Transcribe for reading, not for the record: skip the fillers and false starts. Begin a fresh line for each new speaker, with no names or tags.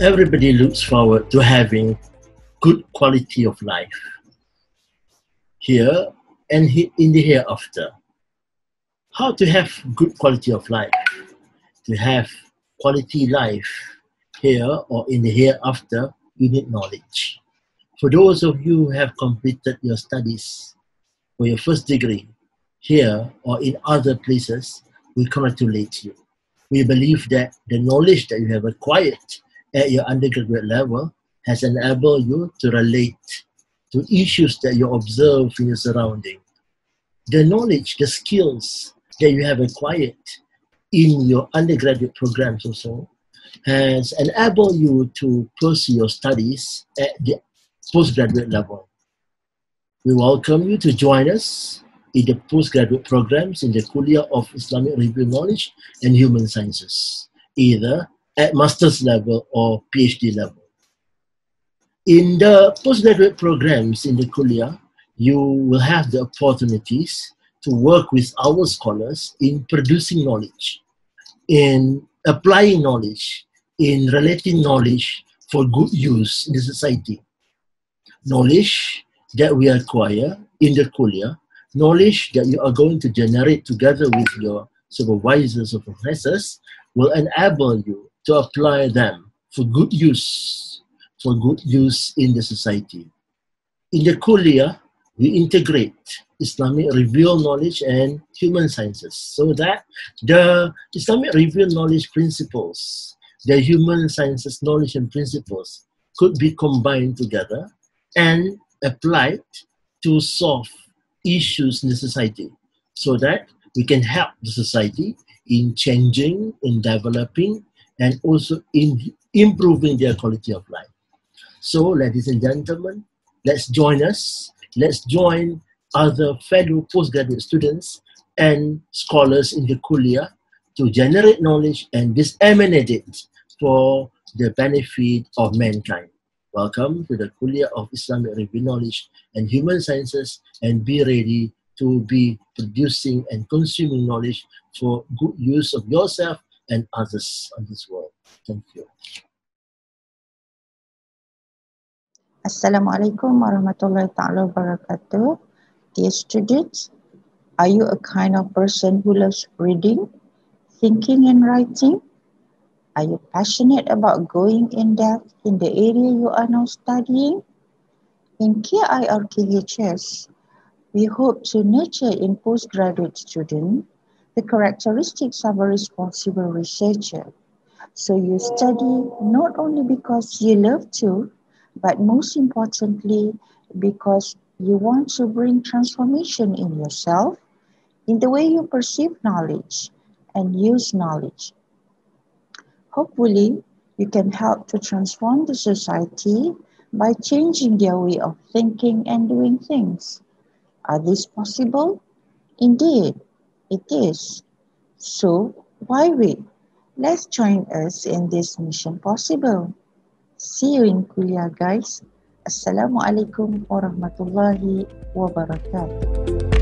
everybody looks forward to having good quality of life here and in the hereafter. How to have good quality of life? To have quality life here or in the hereafter, you need knowledge. For those of you who have completed your studies for your first degree here or in other places, we congratulate you. We believe that the knowledge that you have acquired at your undergraduate level has enabled you to relate to issues that you observe in your surrounding. The knowledge, the skills that you have acquired in your undergraduate programs also has enabled you to pursue your studies at the postgraduate level. We welcome you to join us in the postgraduate programs in the Kuliah of Islamic Review Knowledge and Human Sciences, either at master's level or PhD level. In the postgraduate programs in the Kuliah, you will have the opportunities to work with our scholars in producing knowledge, in applying knowledge, in relating knowledge for good use in the society. Knowledge that we acquire in the Kuliah, knowledge that you are going to generate together with your supervisors or professors will enable you to apply them for good use in the society. In the Kuliah, we integrate Islamic review knowledge and human sciences so that the Islamic review knowledge principles, the human sciences knowledge and principles could be combined together and applied to solve issues in the society so that we can help the society in changing, in developing, and also in improving their quality of life. So, ladies and gentlemen, let's join us. Let's join other fellow postgraduate students and scholars in the Kuliah to generate knowledge and disseminate it for the benefit of mankind. Welcome to the Kuliah of Islamic Review Knowledge and Human Sciences, and be ready to be producing and consuming knowledge for good use of yourself and others on this world. Thank you.
Assalamualaikum warahmatullahi ta'ala wabarakatuh. Dear students, are you a kind of person who loves reading, thinking and writing? Are you passionate about going in depth in the area you are now studying? In KIRKHS, we hope to nurture in postgraduate students the characteristics of a responsible researcher. So you study not only because you love to, but most importantly, because you want to bring transformation in yourself, in the way you perceive knowledge and use knowledge. Hopefully, you can help to transform the society by changing their way of thinking and doing things. Are these possible? Indeed, it is. So, why wait? Let's join us in this mission possible. See you in Kuliah, guys. Assalamualaikum warahmatullahi wabarakatuh.